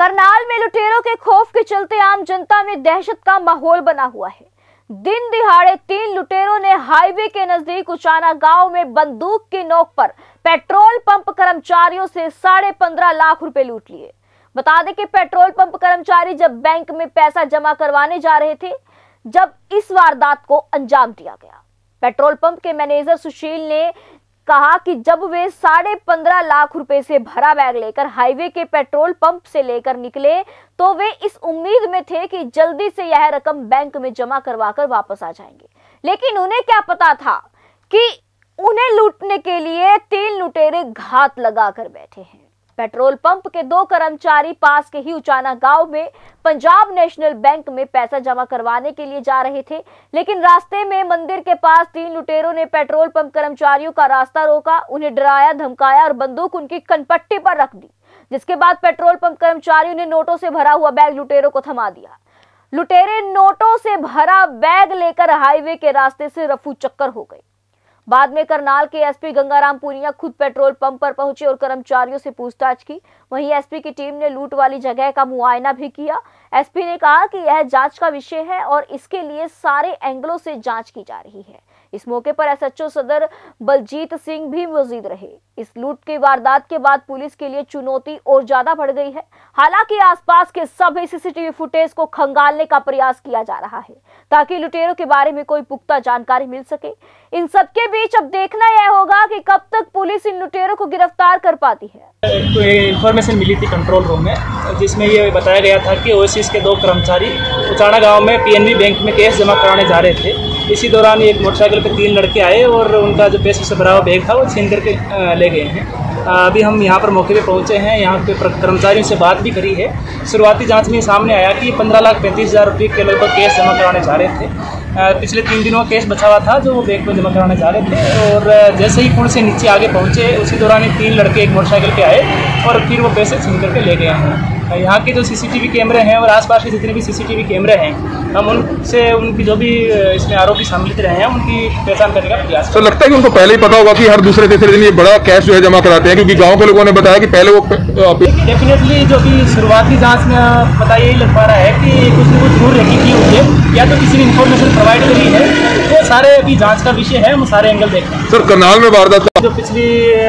करनाल में लुटेरों के खौफ के चलते आम जनता में दहशत का माहौल बना हुआ है। दिन दिहाड़े 3 लुटेरों ने हाईवे के नजदीक उचाना गांव में बंदूक की नोक पर पेट्रोल पंप कर्मचारियों से 15.5 लाख रुपए लूट लिए। बता दें कि पेट्रोल पंप कर्मचारी जब बैंक में पैसा जमा करवाने जा रहे थे, जब इस वारदात को अंजाम दिया गया। पेट्रोल पंप के मैनेजर सुशील ने कहा कि जब वे 15.5 लाख रुपए से भरा बैग लेकर हाईवे के पेट्रोल पंप से लेकर निकले तो वे इस उम्मीद में थे कि जल्दी से यह रकम बैंक में जमा करवाकर वापस आ जाएंगे, लेकिन उन्हें क्या पता था कि उन्हें लूटने के लिए 3 लुटेरे घात लगाकर बैठे हैं। पेट्रोल पंप के 2 कर्मचारी पास के ही उचाना गांव में पंजाब नेशनल बैंक में पैसा जमा करवाने के लिए जा रहे थे, लेकिन रास्ते में मंदिर के पास 3 लुटेरों ने पेट्रोल पंप कर्मचारियों का रास्ता रोका, उन्हें डराया, धमकाया और बंदूक उनकी कनपट्टी पर रख दी, जिसके बाद पेट्रोल पंप कर्मचारियों ने नोटों से भरा हुआ बैग लुटेरों को थमा दिया। लुटेरे नोटों से भरा बैग लेकर हाईवे के रास्ते से रफू चक्कर हो गए। बाद में करनाल के एसपी गंगाराम पुनिया खुद पेट्रोल पंप पर पहुंचे और कर्मचारियों से पूछताछ की। वहीं एसपी की टीम ने लूट वाली जगह का मुआयना भी किया। एसपी ने कहा कि यह जांच का विषय है और इसके लिए सारे एंगलों से जांच की जा रही है। इस मौके पर एसएचओ सदर बलजीत सिंह भी मौजूद रहे। इस लूट की वारदात के बाद पुलिस के लिए चुनौती और ज्यादा बढ़ गई है। हालांकि आसपास के सभी सीसीटीवी फुटेज को खंगालने का प्रयास किया जा रहा है ताकि लुटेरों के बारे में कोई पुख्ता जानकारी मिल सके। इन सबके बीच अब देखना यह होगा कि कब तक पुलिस इन लुटेरों को गिरफ्तार कर पाती है। तो ये इन्फॉर्मेशन मिली थी कंट्रोल रूम में, जिसमें ये बताया गया था कि ओएसएस के 2 कर्मचारी उचाना गांव में पीएनबी बैंक में कैश जमा कराने जा रहे थे। इसी दौरान एक मोटरसाइकिल पे 3 लड़के आए और उनका जो पैसे से भरा हुआ बैग था वो छीन करके ले गए हैं। अभी हम यहाँ पर मौके पे पहुँचे हैं, यहाँ पे कर्मचारियों से बात भी करी है। शुरुआती जांच में सामने आया कि 15,35,000 रुपये के लगभग कैश जमा कराने जा रहे थे। पिछले 3 दिनों कैश बचा हुआ था जो वो बैंक में जमा कराने जा रहे थे, और जैसे ही पुल से नीचे आगे पहुँचे उसी दौरान 3 लड़के एक मोटरसाइकिल पे आए और फिर वो पैसे छीन करके ले गए हैं। यहाँ के जो सीसीटीवी कैमरे हैं और आसपास के जितने भी सीसीटीवी कैमरे हैं, हम उनसे उनकी जो भी इसमें आरोपी सम्मिलित रहे हैं उनकी पहचान करने का प्रयास। तो लगता है कि उनको पहले ही पता होगा कि हर दूसरे तीसरे दिन ये बड़ा कैश जो है जमा कराते हैं, क्योंकि गांव के लोगों ने बताया कि पहले वो डेफिनेटली जो कि शुरुआती जांच में पता यही लग पा रहा है कि कुछ न कुछ जरूर रेकी की हुई है या तो किसी ने इन्फॉर्मेशन प्रोवाइड करी है। वो सारे अभी जाँच का विषय है, हम सारे एंगल देख रहे हैं। सर, करनाल में वारदात जो पिछली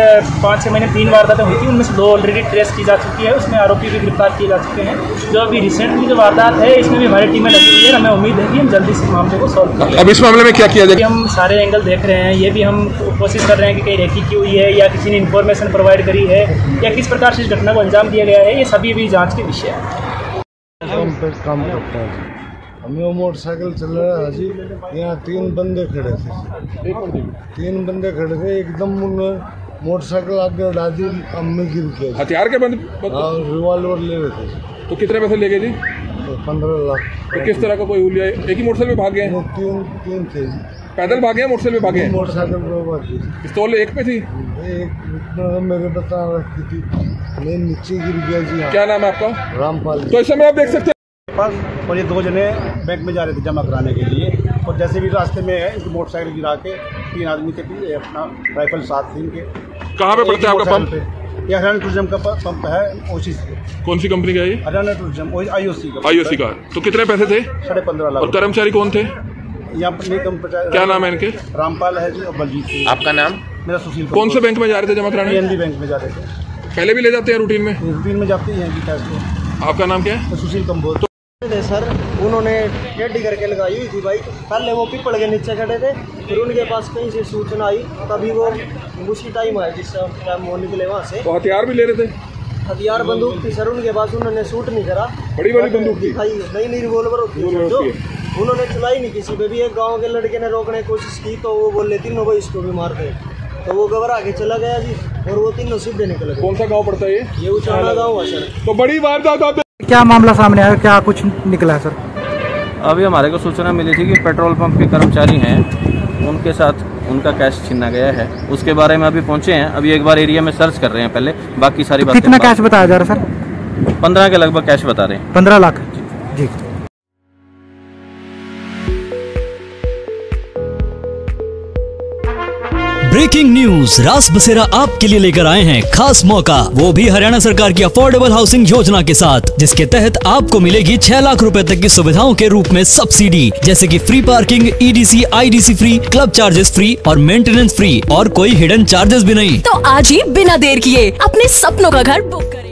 5-6 महीने 3 वारदातें हुई थी, उनमें से 2 ऑलरेडी ट्रेस की जा चुकी है, उसमें आरोपी भी गिरफ्तार किए जा चुके हैं। जो अभी रिसेंटली जो वारदात है इसमें भी हमारी टीमें लगी हुई है। हमें उम्मीद है कि हम जल्दी से इस मामले को सॉल्व करेंगे। अब इस मामले में क्या किया जाएगा? हम सारे एंगल देख रहे हैं, ये भी हम कोशिश कर रहे हैं कि कहीं रेकी की हुई है या किसी ने इन्फॉर्मेशन प्रोवाइड करी है या किस प्रकार से इस घटना को अंजाम दिया गया है, ये सभी भी जाँच के विषय है। काम करता है, हमें वो मोटरसाइकिल चल रहा है जी, यहाँ 3 बंदे खड़े थे। 3 बंदे खड़े थे, एकदम मोटरसाइकिल आगे डाल दी, अम्मी गिर गए। हथियार के बंद? हाँ, रिवॉल्वर ले रहे थे। तो कितने पैसे ले गए जी? तो 15 लाख। तो किस तरह का कोई हुलिया? एक ही मोटरसाइकिल में भाग गए? 3 थे जी। पैदल भागे हैं, मोटरसाइकिल पे भागे? मोटरसाइकिल पे भागी। पिस्तौल एक पे थी? एक मेरे बता रखी थी, मैं नीचे गिर गया जी। क्या नाम है आपका? रामपाल। तो इस समय आप देख सकते हैं और ये 2 जने बैंक में जा रहे थे जमा कराने के लिए, और जैसे भी रास्ते में है इनकी मोटरसाइकिल गिरा के 3 आदमी थे, अपना राइफल साथ थे इनके। कहाँ पे पड़ता है आपका पंप? ये हरियाणा टूरिज्म का पंप है, ओसी से। कौन सी कंपनी का है ये? हरियाणा टूरिज्म, आईओसी का। तो कितने पैसे थे? 15.5 लाख। और कर्मचारी कौन थे? यहाँ पर क्या नाम है इनके? रामपाल है जी और बलजीत सिंह। आपका नाम? मेरा सुशील। कौन से बैंक में जा रहे थे जमा कराने? पीएनबी बैंक में जा रहे थे। पहले भी ले जाते हैं रूटीन में? रूटीन में जाते हैं जी कैश को। आपका नाम क्या है? सुशील कंबोज। सर, उन्होंने टेढ़ी करके लगाई हुई थी बाइक। पहले वो पीपल के नीचे खड़े थे, फिर उनके पास कहीं से सूचना आई, तभी वो उसी टाइम आए जिस टाइम वो निकले वहाँ से। तो हथियार भी ले रहे थे? हथियार बंदूक थी सर उनके पास, उन्होंने शूट नहीं करा। बड़ी बंदूक थी? नहीं, रिवॉल्वर होती है जो उन्होंने चलाई नहीं किसी पे भी। एक गाँव के लड़के ने रोकने की कोशिश की तो वो बोले तीनों को इसको भी मारते, तो वो घबरा के चला गया जी, और वो तीनों सीधे निकल गए। कौन सा गाँव पड़ता है ये उचाना गाँव है सर। तो बड़ी वारदात आप क्या मामला सामने आया, क्या कुछ निकला है सर? अभी हमारे को सूचना मिली थी कि पेट्रोल पंप के कर्मचारी हैं, उनके साथ उनका कैश छीना गया है। उसके बारे में अभी पहुंचे हैं, अभी एक बार एरिया में सर्च कर रहे हैं, पहले बाकी सारी बातें। कितना कैश बताया जा रहा है सर? 15 के लगभग कैश बता रहे हैं। 15 लाख जी। ब्रेकिंग न्यूज, रास बसेरा आपके लिए लेकर आए हैं खास मौका, वो भी हरियाणा सरकार की अफोर्डेबल हाउसिंग योजना के साथ, जिसके तहत आपको मिलेगी 6 लाख रुपए तक की सुविधाओं के रूप में सब्सिडी, जैसे कि free parking, EDC, IDC free, club charges free और मेंटेनेंस फ्री, और कोई हिडन चार्जेस भी नहीं। तो आज ही बिना देर किए अपने सपनों का घर बुक करें।